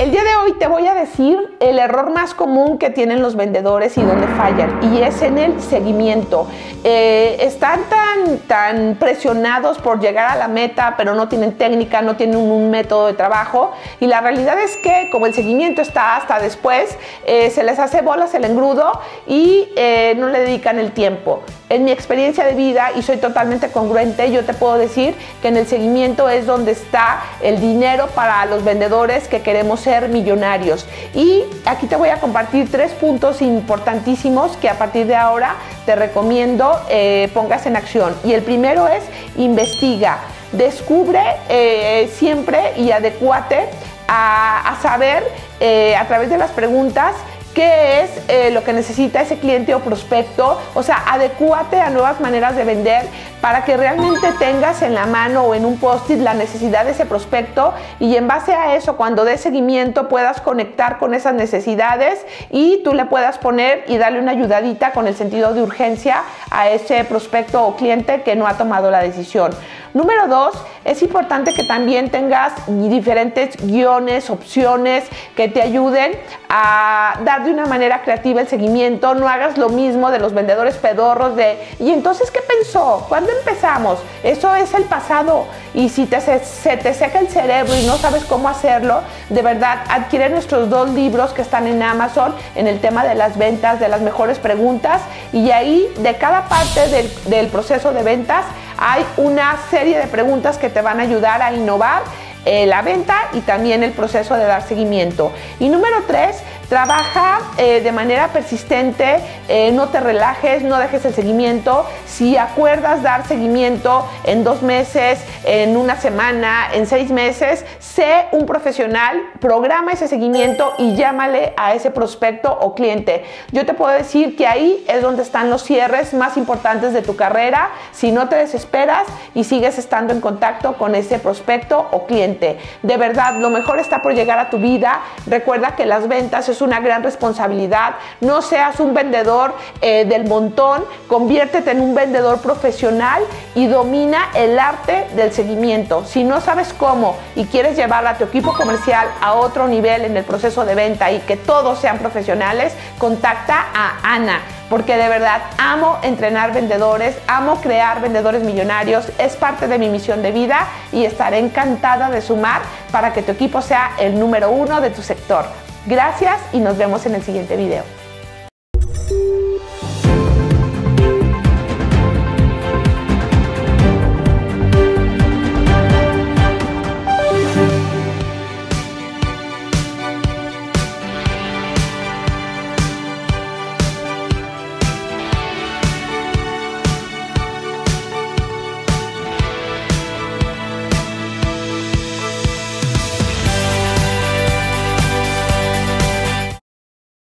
El día de hoy te voy a decir el error más común que tienen los vendedores y dónde fallan, y es en el seguimiento. Están tan presionados por llegar a la meta, pero no tienen técnica, no tienen un método de trabajo, y la realidad es que como el seguimiento está hasta después, se les hace bolas el engrudo y no le dedican el tiempo. En mi experiencia de vida, y soy totalmente congruente, yo te puedo decir que en el seguimiento es donde está el dinero para los vendedores que queremos ser millonarios. Y aquí te voy a compartir 3 puntos importantísimos que a partir de ahora te recomiendo pongas en acción. Y el primero es: investiga, descubre siempre y adecúate a saber a través de las preguntas qué es lo que necesita ese cliente o prospecto. O sea, adecúate a nuevas maneras de vender para que realmente tengas en la mano o en un post-it la necesidad de ese prospecto, y en base a eso, cuando des seguimiento, puedas conectar con esas necesidades y tú le puedas poner y darle una ayudadita con el sentido de urgencia a ese prospecto o cliente que no ha tomado la decisión. Número 2, es importante que también tengas diferentes guiones, opciones que te ayuden a dar de una manera creativa el seguimiento. No hagas lo mismo de los vendedores pedorros de ¿y entonces qué pensó? ¿Cuándo empezamos? Eso es el pasado, y si se te seca el cerebro y no sabes cómo hacerlo, de verdad, adquiere nuestros 2 libros que están en Amazon en el tema de las ventas, de las mejores preguntas, y ahí de cada parte del proceso de ventas hay una serie de preguntas que te van a ayudar a innovar la venta y también el proceso de dar seguimiento. Y número 3, trabaja de manera persistente, no te relajes, no dejes el seguimiento. Si acuerdas dar seguimiento en 2 meses, en 1 semana, en 6 meses, sé un profesional, programa ese seguimiento y llámale a ese prospecto o cliente. Yo te puedo decir que ahí es donde están los cierres más importantes de tu carrera, si no te desesperas y sigues estando en contacto con ese prospecto o cliente. De verdad, lo mejor está por llegar a tu vida. Recuerda que las ventas es una gran responsabilidad. No seas un vendedor del montón, conviértete en un vendedor profesional y domina el arte del seguimiento. Si no sabes cómo y quieres llevar a tu equipo comercial a otro nivel en el proceso de venta y que todos sean profesionales, contacta a Ana, porque de verdad amo entrenar vendedores, amo crear vendedores millonarios, es parte de mi misión de vida y estaré encantada de sumar para que tu equipo sea el número 1 de tu sector. Gracias y nos vemos en el siguiente video.